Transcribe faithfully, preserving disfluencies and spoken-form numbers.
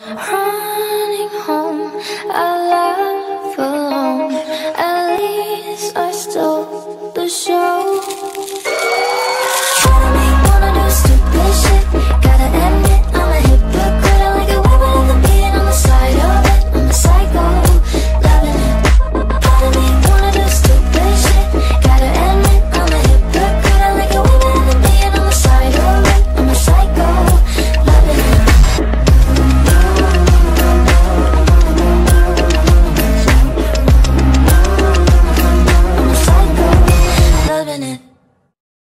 Running home, I laugh alone. At least I stole the show.